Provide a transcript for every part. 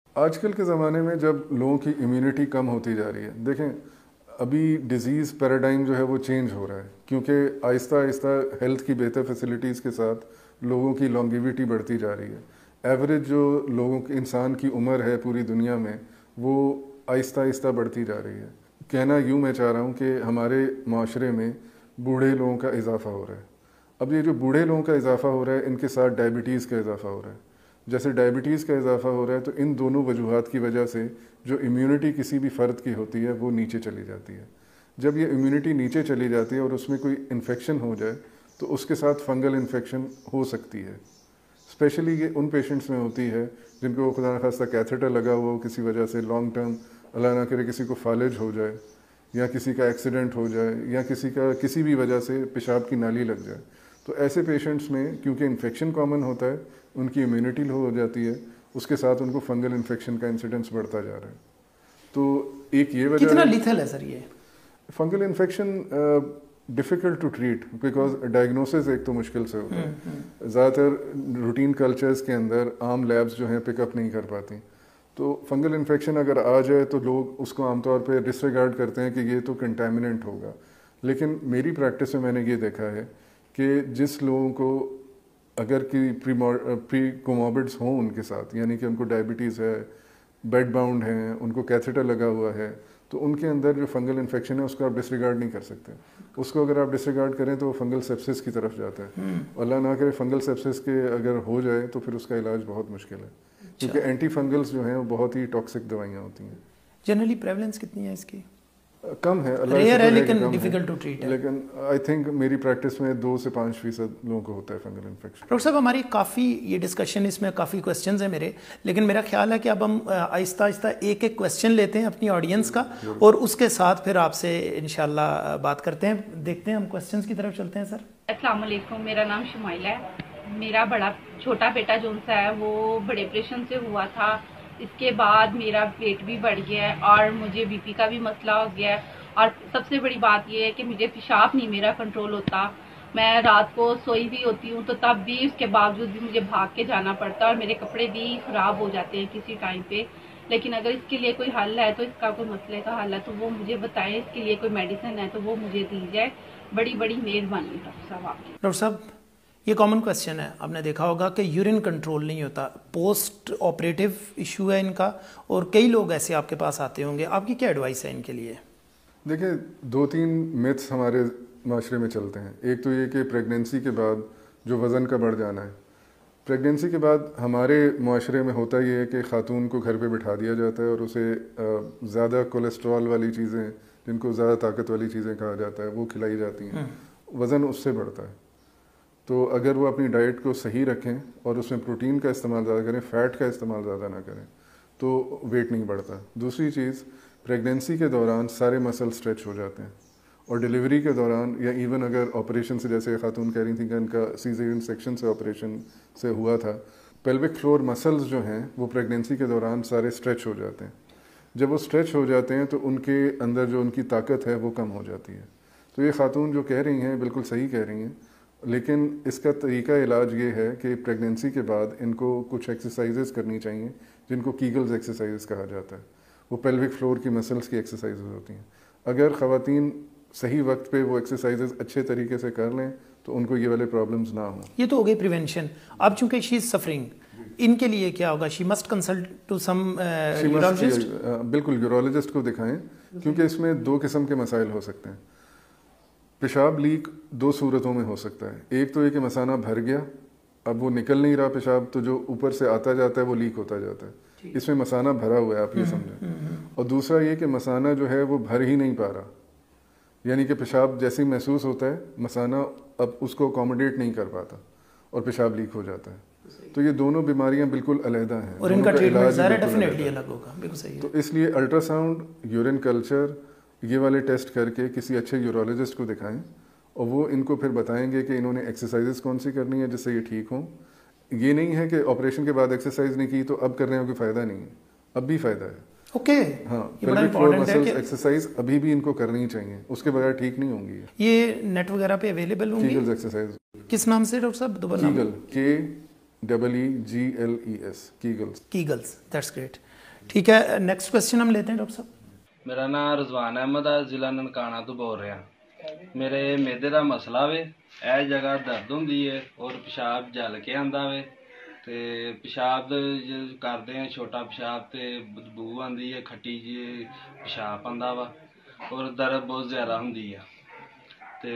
آج کل کے زمانے میں جب لوگوں کی امیونٹی کم ہوتی جا رہی ہے، دیکھیں ابھی ڈیزیز پیراڈائم جو ہے وہ چینج ہو رہا ہے، کیونکہ آہستہ آہستہ ہیلتھ کی بہتر فیسلٹیز کے ساتھ لوگوں کی لانگیویٹی بڑھتی جا رہی ہے. ایوریج جو لوگوں کے انسان کی عمر ہے پوری دنیا میں وہ آہستہ آہستہ بڑھتی جا رہی ہے. کہنا یوں میں چاہ رہا ہوں کہ ہمارے معاشرے میں بوڑھے لوگوں کا اضافہ ہو رہا ہے. اب یہ جو بوڑھے لوگوں کا اضافہ ہو رہا ہے ان کے ساتھ ڈائبٹیز کا اضافہ ہو رہا ہے. جیسے ڈائبٹیز کا اضافہ ہو رہا ہے تو ان دونوں وجوہات کی وجہ سے جو امیونٹی کسی بھی فرد کی ہوتی ہے وہ نیچے چلی جاتی ہے. جب یہ امیونٹی نیچے چلی جاتی ہے اور اس میں کوئی انفیکشن ہو جائے تو اس کے ساتھ فنگل انفیکشن ہو سکتی ہے. اسپیشلی یہ ان پیشنٹس میں ہوتی ہے جن کو خدا نخواستہ کیتھیٹر لگا ہوا ہو کسی وجہ سے، لانگ ٹرم اللہ نہ کرے کسی کو فالج ہو جائے یا کسی کا ایکسیڈنٹ ہو جائے یا کسی کا کسی بھی وجہ سے پیشاب کی نالی لگ جائے. تو ایسے پیشنٹس میں کیونکہ انفیکشن کامن ہوتا ہے ان کی امیونٹی لو ہو جاتی ہے، اس کے ساتھ ان کو فنگل انفیکشن کا انسیڈنس بڑھتا جا رہا ہے. تو ایک یہ وجہ کتنا لیتھل ہے سر یہ fungal infection? Difficult to treat because diagnosis ایک تو مشکل سے ہوتا ہے. زیادہ تر روٹین کلچرز کے اندر عام لیبس جو ہیں پک اپ نہیں کر پاتی. تو فنگل انفیکشن اگر آ جائے تو لوگ اس کو عام طور پہ ڈسریگارڈ کرتے ہیں کہ یہ تو کنٹامننٹ ہوگا. لیکن میری پریکٹس میں نے یہ دیکھا ہے کہ جس لوگوں کو اگر کہ پری کوموربڈس ہوں ان کے ساتھ، یعنی کہ ان کو ڈائبٹیز ہے، بیڈ باؤنڈ ہیں، ان کو کیتھیٹر لگا ہوا ہے، تو ان کے اندر جو فنگل انفیکشن ہے اس کو آپ ڈسریگارڈ نہیں کر سکتے. اس کو اگر آپ ڈسریگارڈ کریں تو وہ فنگل سیپسس کی طرف جاتا ہے. اللہ نہ کرے فنگل سیپسس کے اگر ہو جائے تو پھر اس کا علاج بہت مشکل ہے، کیونکہ اینٹی فنگلس جو ہیں وہ بہت ہی ٹاکسک دوائیاں ہوتی ہیں. جنرلی پریولنس کتنی ہے اس کی؟ کم ہے، ریئر ہے لیکن ڈیفیکلٹ ٹو ٹریٹ ہے. لیکن آئی تھنک میری پریکٹس میں 2 سے 5% لوگوں کو ہوتا ہے فنگل انفیکشن. ڈاکٹر صاحب ہماری کافی یہ ڈسکشن، اس میں کافی کویسچنز ہیں میرے، لیکن میرا خیال ہے کہ اب ہم آہستہ آہستہ ایک ایک کویسچن لیتے ہیں اپنی آڈینس کا اور اس کے ساتھ پھر آپ سے انشاءاللہ بات کرتے ہیں. دیکھتے ہیں ہم کویسچنز کی طرف چلتے ہیں. سر السلام علیکم، میرا نام شمائلہ ہے. میرا بڑا چھوٹا بیٹا جو ہے وہ بڑے آپریشن سے ہوا تھا. اس کے بعد میرا ویٹ بھی بڑھ گیا ہے اور مجھے بی پی کا بھی مسئلہ ہو گیا ہے. اور سب سے بڑی بات یہ ہے کہ مجھے پیشاب نہیں میرا کنٹرول ہوتا. میں رات کو سوئی بھی ہوتی ہوں تو تب بھی اس کے باوجود بھی مجھے بھاگ کے جانا پڑتا ہے اور میرے کپڑے بھی خراب ہو جاتے ہیں کسی ٹائم پہ. لیکن اگر اس کے لیے کوئی حل ہے تو اس کا کوئی مسئلے کا حل ہے تو وہ مجھے بتائیں. اس کے لیے کوئی میڈیسن ہے تو وہ مجھے دی جائے. بڑی بڑی مہربانی ڈاکٹر صاحب آپ کی. ڈاکٹر صاحب یہ کامن کویسچن ہے، آپ نے دیکھا ہوگا کہ یورین کنٹرول نہیں ہوتا، پوسٹ آپریٹیو ایشو ہے ان کا، اور کئی لوگ ایسے آپ کے پاس آتے ہوں گے. آپ کی کیا ایڈوائس ہے ان کے لیے؟ دیکھیں 2-3 میتھس ہمارے معاشرے میں چلتے ہیں. ایک تو یہ کہ پریگنینسی کے بعد جو وزن کا بڑھ جانا ہے، پریگنینسی کے بعد ہمارے معاشرے میں ہوتا یہ ہے کہ خاتون کو گھر پہ بٹھا دیا جاتا ہے اور اسے زیادہ کولیسٹرول والی چیزیں، جن کو زیادہ طاقت والی چیزیں کہا جاتا ہے، وہ کھلائی جاتی ہیں. وزن اس سے بڑھتا ہے. تو اگر وہ اپنی ڈائٹ کو صحیح رکھیں اور اس میں پروٹین کا استعمال زیادہ کریں، فیٹ کا استعمال زیادہ نہ کریں، تو ویٹ نہیں بڑھتا. دوسری چیز، پریگنینسی کے دوران سارے مسل اسٹریچ ہو جاتے ہیں، اور ڈیلیوری کے دوران یا ایون اگر آپریشن سے، جیسے خاتون کہہ رہی تھیں کہ ان کا سیزیرین سیکشن سے آپریشن سے ہوا تھا، پیلوک فلور مسلز جو ہیں وہ پریگنینسی کے دوران سارے اسٹریچ ہو جاتے ہیں. جب وہ اسٹریچ ہو جاتے ہیں تو ان کے اندر جو ان کی طاقت ہے وہ کم ہو جاتی ہے. تو یہ خاتون جو کہہ رہی ہیں بالکل صحیح کہہ رہی ہیں، لیکن اس کا طریقہ علاج یہ ہے کہ پریگنینسی کے بعد ان کو کچھ ایکسرسائزز کرنی چاہیے جن کو کیگلز ایکسرسائزز کہا جاتا ہے. وہ پیلوک فلور کی مسلس کی ایکسرسائزز ہوتی ہیں. اگر خواتین صحیح وقت پہ وہ ایکسرسائزز اچھے طریقے سے کر لیں تو ان کو یہ والے پرابلمز نہ ہوں. یہ تو ہو گئی پریونشن. اب چونکہ شی از سفرنگ، ان کے لیے کیا ہوگا؟ She must consult to some urologist. بالکل یورولوجسٹ کو دکھائیں، کیونکہ اس میں 2 قسم کے مسائل ہو سکتے ہیں. پیشاب لیک 2 صورتوں میں ہو سکتا ہے. ایک تو یہ کہ مثانہ بھر گیا، اب وہ نکل نہیں رہا پیشاب، تو جو اوپر سے آتا جاتا ہے وہ لیک ہوتا جاتا ہے. اس میں مثانہ بھرا ہوا ہے، آپ یہ سمجھیں. اور دوسرا یہ کہ مثانہ جو ہے وہ بھر ہی نہیں پا رہا، یعنی کہ پیشاب جیسے ہی محسوس ہوتا ہے مثانہ اب اس کو اکوموڈیٹ نہیں کر پاتا اور پیشاب لیک ہو جاتا ہے. تو یہ دونوں بیماریاں بالکل علیحدہ ہیں اور ان کا ٹریٹمنٹ ظاہر ڈیفینیٹلی الگ ہوگا. بالکل صحیح ہے. تو اس لیے الٹرا ساؤنڈ، یورین کلچر، یہ والے ٹیسٹ کر کے کسی اچھے یورولوجسٹ کو دکھائیں اور وہ ان کو پھر بتائیں گے کہ انہوں نے ایکسرسائزز کون سی کرنی ہے جس سے یہ ٹھیک ہوں. یہ نہیں ہے کہ آپریشن کے بعد ایکسرسائز نہیں کی تو اب کرنے کا کوئی فائدہ نہیں ہے، اب بھی فائدہ ہے. اوکے. ہاں، پیلوک فلور مسلز ایکسرسائز ابھی بھی ان کو کرنی چاہیے، اس کے بغیر ٹھیک نہیں ہوں گی. یہ نیٹ وغیرہ پہ اویلیبل ہوں گی؟ Kegels exercise. کس نام سے ڈاکٹر صاحب دوبارہ؟ Kegel, KEEGLES، Kegels. Kegels. That's great. ٹھیک ہے, نیکسٹ کوشچن ہم لیتے ہیں ڈاکٹر صاحب. ਮੇਰਾ ਨਾਮ ਰਜ਼ਵਾਨ ਅਹਿਮਦ ਆ, ਜ਼ਿਲ੍ਹਾ ਨਨਕਾਣਾ ਤੋਂ ਬੋਲ ਰਿਹਾ. ਮੇਰੇ ਮਿਹਦੇ ਦਾ ਮਸਲਾ ਵੇ, ਇਹ ਜਗ੍ਹਾ ਦਰਦ ਹੁੰਦੀ ਹੈ ਔਰ ਪਿਸ਼ਾਬ ਜਲ ਕੇ ਆਂਦਾ ਵੇ, ਤੇ ਪਿਸ਼ਾਬ ਕਰਦੇ ਆ ਛੋਟਾ ਪਿਸ਼ਾਬ ਤੇ ਬਦਬੂ ਆਂਦੀ ਹੈ, ਖੱਟੀ ਜੀ ਪਿਸ਼ਾਬ ਆਂਦਾ ਵਾ, ਔਰ ਦਰਦ ਬਹੁਤ ਜ਼ਿਆਦਾ ਹੁੰਦੀ ਆ. ਤੇ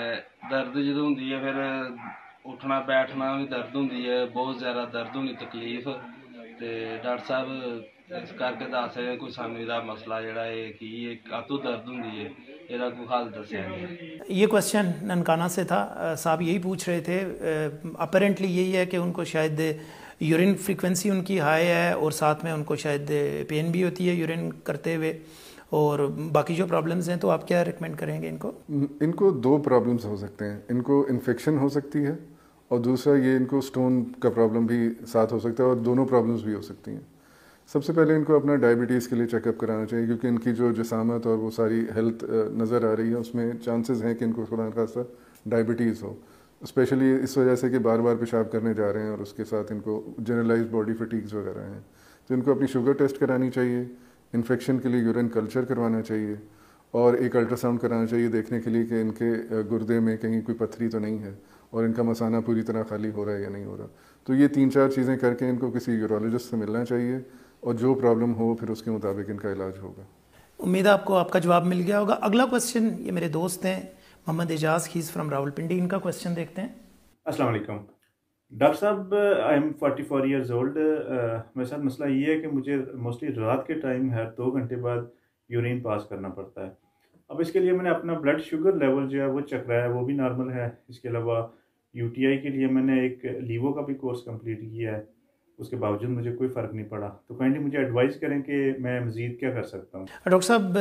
ਦਰਦ ਜਦੋਂ ਹੁੰਦੀ ਹੈ ਫਿਰ ਉੱਠਣਾ ਬੈਠਣਾ ਵੀ ਦਰਦ ਹੁੰਦੀ ਹੈ, ਬਹੁਤ ਜ਼ਿਆਦਾ ਦਰਦ ਹੋਣੀ, ਤਕਲੀਫ. ਤੇ ਡਾਕਟਰ ਸਾਹਿਬ ਇਸ ਕਰਕੇ ਦੱਸ ਰਹੇ ਕੋਈ ਸਾਨੂੰ ਇਹਦਾ ਮਸਲਾ ਜਿਹੜਾ ਹੈ ਕੀ ਕਾਹਤੋਂ ਦਰਦ ਹੁੰਦੀ ਹੈ, ਇਹਦਾ ਕੋਈ ਹੱਲ ਦੱਸਿਆ ਨਹੀਂ. یہ کویشچن ننکانہ سے تھا, صاحب یہی پوچھ رہے تھے. اپیرنٹلی یہی ہے کہ ان کو شاید یورین فریکوینسی ان کی ہائی ہے اور ساتھ میں ان کو شاید پین بھی ہوتی ہے یورین کرتے ہوئے, اور باقی جو پرابلمز ہیں تو آپ کیا ریکمینڈ کریں گے ان کو؟ ان کو دو پرابلمز ہو سکتے ہیں. ان کو انفیکشن ہو سکتی ہے اور دوسرا یہ ان کو سٹون کا پرابلم بھی ساتھ ہو سکتا ہے, اور دونوں پرابلمز بھی ہو سکتی ہیں. سب سے پہلے ان کو اپنا ڈائبٹیز کے لیے چیک اپ کرانا چاہیے, کیونکہ ان کی جو جسامت اور وہ ساری ہیلتھ نظر آ رہی ہے اس میں چانسز ہیں کہ ان کو خدا نخواستہ ڈائبٹیز ہو, اسپیشلی اس وجہ سے کہ بار بار پیشاب کرنے جا رہے ہیں اور اس کے ساتھ ان کو جنرلائز باڈی فٹیگز وغیرہ ہیں. تو ان کو اپنی شوگر ٹیسٹ کرانی چاہیے, انفیکشن کے لیے یورین کلچر کروانا چاہیے, اور ایک الٹرا ساؤنڈ کرانا چاہیے دیکھنے کے لیے کہ ان کے گردے میں کہیں کوئی پتھری تو نہیں ہے اور ان کا مثانہ پوری طرح خالی ہو رہا ہے یا نہیں ہو رہا. تو یہ 3-4 چیزیں کر کے ان کو کسی یورولوجسٹ سے ملنا چاہیے, اور جو پرابلم ہو پھر اس کے مطابق ان کا علاج ہوگا. امید ہے آپ کو آپ کا جواب مل گیا ہوگا. اگلا کویشچن یہ میرے دوست ہیں محمد اعجاز, ہی از فرام راولپنڈی. ان کا کویشچن دیکھتے ہیں. السلام علیکم ڈاکٹر صاحب, آئی ایم 44 ایئرز اولڈ. میرے ساتھ مسئلہ یہ ہے کہ مجھے موسٹلی رات کے ٹائم ہر 2 گھنٹے بعد یورین پاس کرنا پڑتا ہے. اب اس کے لیے میں نے اپنا بلڈ شوگر لیول جو ہے وہ چیک کرایا, وہ بھی نارمل ہے. اس کے علاوہ UTI کے لیے میں نے ایک لیوو کا بھی کورس کمپلیٹ کیا ہے, اس کے باوجود مجھے کوئی فرق نہیں پڑا. تو کائنڈلی مجھے ایڈوائز کریں کہ میں مزید کیا کر سکتا ہوں. ڈاکٹر صاحب,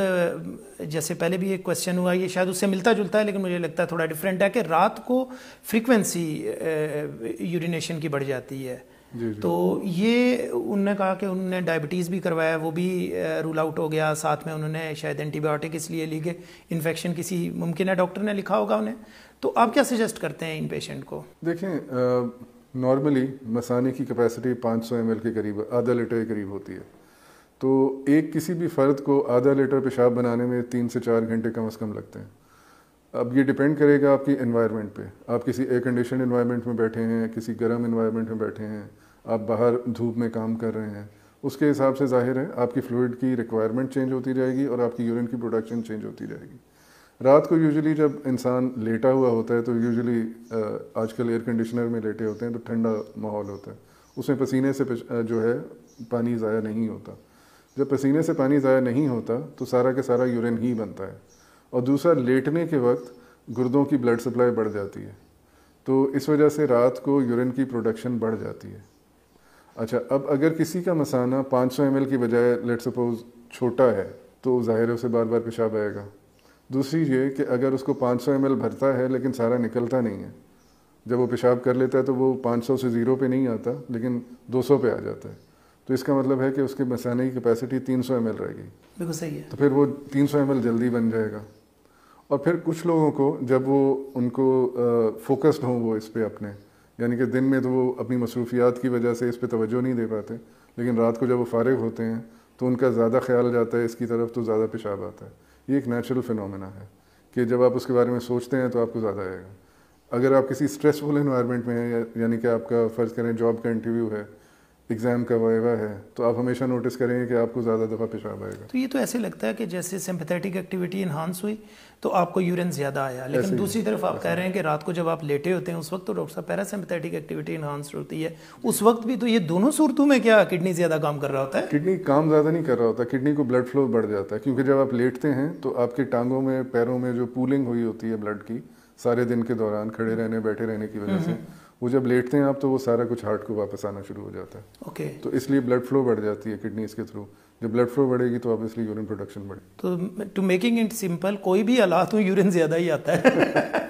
جیسے پہلے بھی ایک کویشچن ہوا, یہ شاید اس سے ملتا جلتا ہے لیکن مجھے لگتا ہے تھوڑا ڈفرینٹ ہے, کہ رات کو فریکوینسی یورینیشن کی بڑھ جاتی ہے. تو یہ انہوں نے کہا کہ انہوں نے ڈائبٹیز بھی کروایا, وہ بھی رول آؤٹ ہو گیا, ساتھ میں انہوں نے شاید اینٹی بایوٹک اس لیے لی کہ انفیکشن کسی ممکن ہے ڈاکٹر نے لکھا ہوگا انہیں. تو آپ کیا سجیسٹ کرتے ہیں ان پیشنٹ کو؟ دیکھیں, نارملی مثانے کی کیپیسٹی 500 ml کے قریب, آدھا لیٹر کے قریب ہوتی ہے. تو ایک کسی بھی فرد کو آدھا لیٹر پیشاب بنانے میں 3 سے 4 گھنٹے کم از کم لگتے ہیں. اب یہ ڈپینڈ کرے گا آپ کی انوائرمنٹ پہ. آپ کسی ایئر کنڈیشن انوائرمنٹ میں بیٹھے ہیں, کسی گرم انوائرمنٹ میں بیٹھے ہیں, آپ باہر دھوپ میں کام کر رہے ہیں, اس کے حساب سے ظاہر ہے آپ کی فلوئڈ کی ریکوائرمنٹ چینج ہوتی جائے گی اور آپ کی یورین کی پروڈکشن چینج ہوتی جائے گی. رات کو یوزلی جب انسان لیٹا ہوا ہوتا ہے تو یوزلی آج کل ایئر کنڈیشنر میں لیٹے ہوتے ہیں تو ٹھنڈا ماحول ہوتا ہے, اس میں پسینے سے جو ہے پانی ضائع نہیں ہوتا. جب پسینے سے پانی ضائع نہیں ہوتا تو سارا کا سارا یورین ہی بنتا ہے. اور دوسرا, لیٹنے کے وقت گردوں کی بلڈ سپلائی بڑھ جاتی ہے, تو اس وجہ سے رات کو یورین کی پروڈکشن بڑھ جاتی ہے. اچھا, اب اگر کسی کا مثانہ 500 ml کی بجائے لیٹ سپوز چھوٹا ہے تو ظاہر ہے اسے بار بار پیشاب آئے گا. دوسری یہ کہ اگر اس کو 500 ml بھرتا ہے لیکن سارا نکلتا نہیں ہے, جب وہ پیشاب کر لیتا ہے تو وہ 500 سے 0 پہ نہیں آتا لیکن 200 پہ آ جاتا ہے, تو اس کا مطلب ہے کہ اس کے مثانے کی کیپیسٹی 300 ml رہے گی. بالکل صحیح ہے. تو پھر وہ 300 ml جلدی بن جائے گا. اور پھر کچھ لوگوں کو جب وہ ان کو فوکسڈ ہوں وہ اس پہ اپنے, یعنی کہ دن میں تو وہ اپنی مصروفیات کی وجہ سے اس پہ توجہ نہیں دے پاتے, لیکن رات کو جب وہ فارغ ہوتے ہیں تو ان کا زیادہ خیال جاتا ہے اس کی طرف, تو زیادہ پیشاب آتا ہے. یہ ایک نیچرل فینومینا ہے کہ جب آپ اس کے بارے میں سوچتے ہیں تو آپ کو زیادہ آئے گا. اگر آپ کسی اسٹریسفل انوائرمنٹ میں ہیں, یعنی کہ آپ کا فرض کریں جاب کا انٹرویو ہے, ایگزام کا وائوا ہے, تو آپ ہمیشہ نوٹس کریں گے کہ آپ کو زیادہ دفعہ پیشاب آئے گا. تو یہ تو ایسے لگتا ہے کہ جیسے سمپیتھیٹک ایکٹیویٹی انہانس ہوئی تو آپ کو یورین زیادہ آیا, لیکن دوسری طرف آپ کہہ رہے ہیں کہ رات کو جب آپ لیٹے ہوتے ہیں اس وقت تو ڈاکٹر صاحب پیرا سمپیتھیٹک ایکٹیویٹی انہانس ہوتی ہے, اس وقت بھی. تو یہ دونوں صورتوں میں کیا کڈنی زیادہ کام کر رہا ہوتا ہے؟ کڈنی کام زیادہ نہیں کر رہا ہوتا, کڈنی کو بلڈ فلو بڑھ جاتا ہے, کیونکہ جب آپ لیٹتے ہیں تو آپ کے ٹانگوں میں پیروں میں جو پولنگ ہوئی ہوتی ہے بلڈ کی سارے دن کے دوران کھڑے رہنے بیٹھے رہنے کی وجہ سے, وہ جب لیٹتے ہیں آپ تو وہ سارا کچھ ہارٹ کو واپس آنا شروع ہو جاتا ہے. اوکے. تو اس لیے بلڈ فلو بڑھ جاتی ہے کڈنیز کے تھرو. جب بلڈ فلو بڑھے گی تو آبویسلی یورین پروڈکشن بڑھے گی. تو ٹو میکنگ اٹ سمپل, کوئی بھی حالات ہوں یورین زیادہ ہی آتا ہے.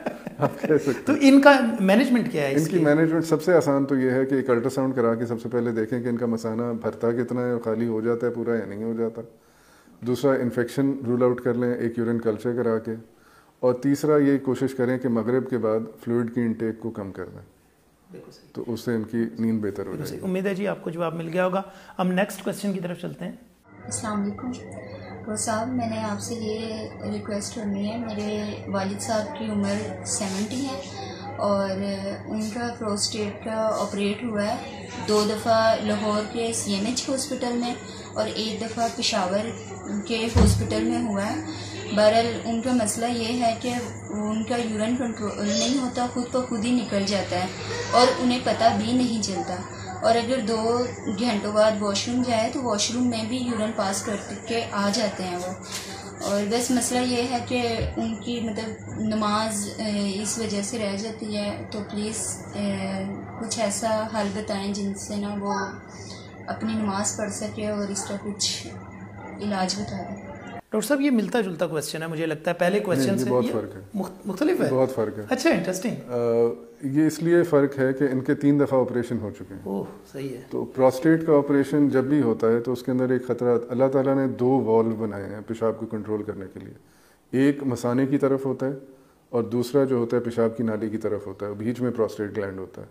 آپ کہہ سکتے. تو ان کا مینجمنٹ کیا ہے؟ ان کی مینجمنٹ سب سے آسان تو یہ ہے کہ ایک الٹرا ساؤنڈ کرا کے سب سے پہلے دیکھیں کہ ان کا مثانہ بھرتا کتنا ہے, خالی ہو جاتا ہے پورا یا نہیں ہو جاتا. دوسرا, انفیکشن رول آؤٹ کر لیں ایک یورین کلچر کرا کے. اور تیسرا, یہ کوشش کریں کہ مغرب کے بعد فلوئڈ کی انٹیک کو کم کر دیں. तो उससे इनकी नींद बेहतर हो जाएगी. उम्मीद है जी आपको जवाब मिल गया होगा. हम नेक्स्ट क्वेश्चन की तरफ चलते हैं. अस्सलाम वालेकुम. तो साहब मैंने आपसे ये रिक्वेस्ट करनी है, मेरे वालिद साहब की उम्र 70 है और उनका प्रोस्टेट का ऑपरेट हुआ है 2 दफ़ा लाहौर के CMH हॉस्पिटल में और 1 दफ़ा पेशावर के हॉस्पिटल में हुआ है. बहरहाल उनका मसला ये है कि उनका यूरिन कंट्रोल नहीं होता, खुद ब खुद ही निकल जाता है और उन्हें पता भी नहीं चलता. और अगर 2 घंटों बाद वॉशरूम जाए तो वॉशरूम में भी यूरिन पास करके आ जाते हैं वो. और बस मसला ये है कि उनकी मतलब नमाज इस वजह से रह जाती है. तो प्लीज़ कुछ ऐसा हल बताएं जिनसे ना वो अपनी नमाज पढ़ सके और इसका कुछ इलाज बता दें. डॉक्टर साहब ये मिलता जुलता क्वेश्चन है मुझे लगता है पहले क्वेश्चन से. बहुत फ़र्क है, मुख्तलिफ है, बहुत फ़र्क है. अच्छा इंटरेस्टिंग. ये इसलिए फ़र्क है कि इनके 3 दफ़ा ऑपरेशन हो चुके हैं. ओह सही है. तो प्रोस्टेट का ऑपरेशन जब भी होता है तो उसके अंदर एक ख़तरा, अल्लाह ताला ने 2 वॉल्व बनाए हैं पेशाब को कंट्रोल करने के लिए. एक मसाने की तरफ होता है और दूसरा जो होता है पेशाब की नाली की तरफ होता है, बीच में प्रोस्टेट ग्लैंड होता है.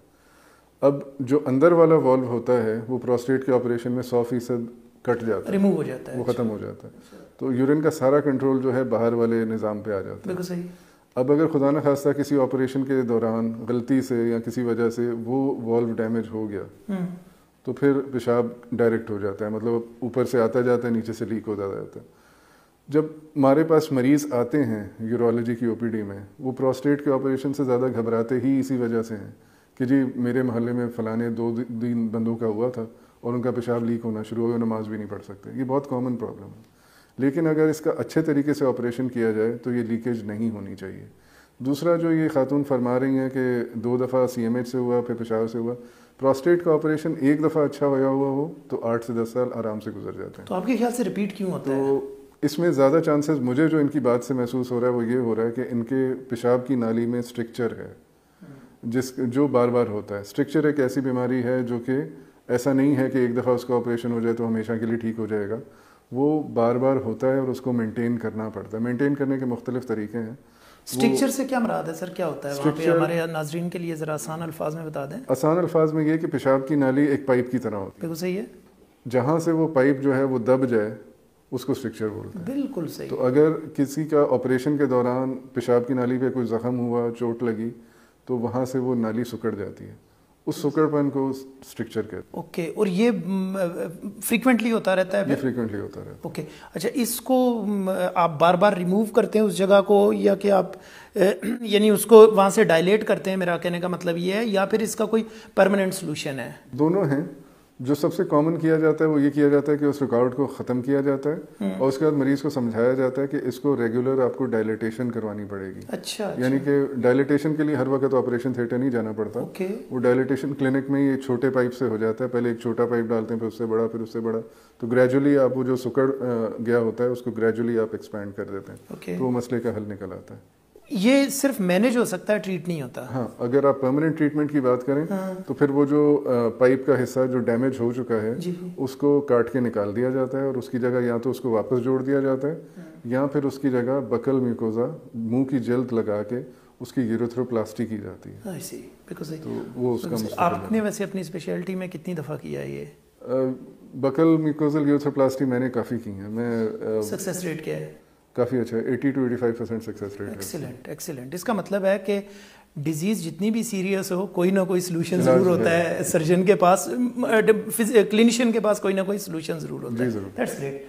अब जो अंदर वाला वॉल्व होता है वो प्रोस्टेट के ऑपरेशन में 100% कट जाता है, रिमूव हो जाता है, वो ख़त्म हो जाता है. तो यूरिन का सारा कंट्रोल जो है बाहर वाले निज़ाम पे आ जाता है. बिल्कुल सही. अब अगर खुदा न खास्ता किसी ऑपरेशन के दौरान गलती से या किसी वजह से वो वॉल्व डैमेज हो गया तो फिर पेशाब डायरेक्ट हो जाता है, मतलब ऊपर से आता जाता है, नीचे से लीक होता जाता है. जब हमारे पास मरीज़ आते हैं यूरोलॉजी की OPD में, वो प्रोस्टेट के ऑपरेशन से ज़्यादा घबराते ही इसी वजह से हैं कि जी मेरे मोहल्ले में फ़लाने 2 दिन बंदों का हुआ था और उनका पेशाब लीक होना शुरू हो गया, नमाज भी नहीं पढ़ सकते. ये बहुत कॉमन प्रॉब्लम है. लेकिन अगर इसका अच्छे तरीके से ऑपरेशन किया जाए तो ये लीकेज नहीं होनी चाहिए. दूसरा जो ये खातून फरमा रही हैं कि 2 दफ़ा CMH से हुआ फिर पेशावर से हुआ, प्रोस्टेट का ऑपरेशन 1 दफ़ा अच्छा होया हुआ हो तो 8 से 10 साल आराम से गुजर जाते हैं. तो आपके ख्याल से रिपीट क्यों होता है? तो इसमें ज़्यादा चांसेस मुझे जो इनकी बात से महसूस हो रहा है वो ये हो रहा है कि इनके पेशाब की नाली में स्ट्रिक्चर है जो बार बार होता है. स्ट्रिक्चर एक ऐसी बीमारी है जो कि ऐसा नहीं है कि एक दफ़ा उसका ऑपरेशन हो जाए तो हमेशा के लिए ठीक हो जाएगा. वो बार बार होता है और उसको मेंटेन करना पड़ता है. मेंटेन करने के मुख्तलिफ तरीके हैं. स्ट्रिक्चर से क्या मुराद है सर, क्या होता है वहाँ पे? हमारे नाजरीन के लिए ज़रा आसान अल्फाज में बता दें. आसान अल्फाज में ये कि पेशाब की नाली एक पाइप की तरह होती है. बिल्कुल सही है. जहाँ से वो पाइप जो है वो दब जाए उसको स्ट्रिक्चर बोलते हैं. बिल्कुल सही. तो अगर किसी का ऑपरेशन के दौरान पेशाब की नाली पे कोई ज़ख्म हुआ, चोट लगी, तो वहाँ से वो नाली सुकड़ जाती है. उस सुकड़पन को स्ट्रिक्चर कहते हैं. ओके. और ये फ्रीक्वेंटली होता रहता है? ये फ्रीक्वेंटली होता रहता है. ओके. अच्छा, इसको आप बार बार रिमूव करते हैं उस जगह को, या कि आप यानी उसको वहाँ से डायलेट करते हैं, मेरा कहने का मतलब ये है, या फिर इसका कोई परमानेंट सोल्यूशन है? दोनों हैं. जो सबसे कॉमन किया जाता है वो ये किया जाता है कि उस रुकावट को ख़त्म किया जाता है और उसके बाद मरीज़ को समझाया जाता है कि इसको रेगुलर आपको डायलिटेशन करवानी पड़ेगी. अच्छा. यानी कि डायलिटेशन के लिए हर वक्त ऑपरेशन थिएटर नहीं जाना पड़ता. वो डायलिटेशन क्लिनिक में ये छोटे पाइप से हो जाता है. पहले एक छोटा पाइप डालते हैं, फिर उससे बड़ा, फिर उससे बड़ा. तो ग्रेजुअली आप वो जो सुकड़ गया होता है उसको ग्रेजुअली आप एक्सपैंड कर देते हैं. तो वो मसले का हल निकल आता है. ये सिर्फ मैनेज हो सकता है, ट्रीट नहीं होता? हाँ, अगर आप परमानेंट ट्रीटमेंट की बात करें तो फिर वो जो पाइप का हिस्सा जो डैमेज हो चुका है उसको काट के निकाल दिया जाता है और उसकी जगह या तो उसको वापस जोड़ दिया जाता है या फिर उसकी जगह बकल म्यूकोजा मुंह की जल्द लगा के उसकी यूरेथ्रोप्लास्टी की जाती है. तो वो उसका आपने वैसे अपनी स्पेशलिटी में कितनी दफ़ा किया है ये? बकल म्यूकोजल यूरेथ्रोप्लास्टी मैंने काफ़ी की है. मैं सक्सेस रेट क्या है? काफ़ी अच्छा है, 80 to 85% सक्सेस रेट है. Excellent, excellent. इसका मतलब है कि डिजीज़ जितनी भी सीरियस हो कोई ना कोई सोल्यूशन ज़रूर होता है. सर्जन के पास, क्लिनिशियन के पास कोई ना कोई सोल्यूशन ज़रूर होता है. That's great.